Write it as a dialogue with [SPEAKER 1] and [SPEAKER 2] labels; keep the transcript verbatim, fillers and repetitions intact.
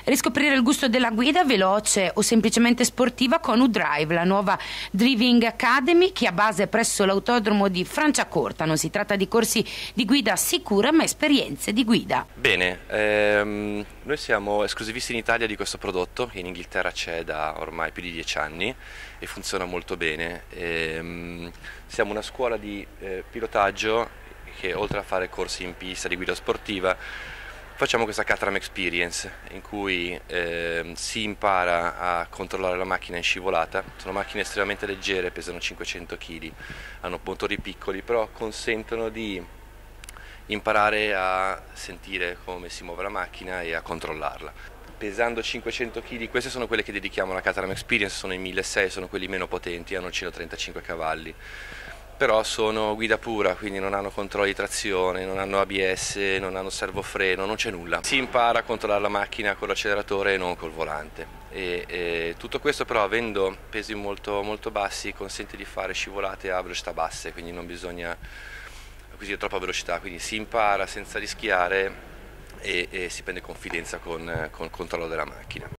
[SPEAKER 1] Riscoprire il gusto della guida veloce o semplicemente sportiva con U-Drive, la nuova Driving Academy che ha base presso l'autodromo di Franciacorta. Non si tratta di corsi di guida sicura, ma esperienze di guida.
[SPEAKER 2] Bene, ehm, noi siamo esclusivisti in Italia di questo prodotto, che in Inghilterra c'è da ormai più di dieci anni e funziona molto bene. Ehm, siamo una scuola di eh, pilotaggio che, oltre a fare corsi in pista di guida sportiva, facciamo questa Caterham Experience in cui eh, si impara a controllare la macchina in scivolata. Sono macchine estremamente leggere, pesano cinquecento chili, hanno motori piccoli, però consentono di imparare a sentire come si muove la macchina e a controllarla. Pesando cinquecento chili, queste sono quelle che dedichiamo alla Caterham Experience, sono i milleseicento, sono quelli meno potenti, hanno centotrentacinque cavalli. Però sono guida pura, quindi non hanno controlli di trazione, non hanno A B S, non hanno servofreno, non c'è nulla. Si impara a controllare la macchina con l'acceleratore e non col volante. E, e tutto questo però, avendo pesi molto, molto bassi, consente di fare scivolate a velocità basse, quindi non bisogna acquisire troppa velocità, quindi si impara senza rischiare e, e si prende confidenza con, con il controllo della macchina.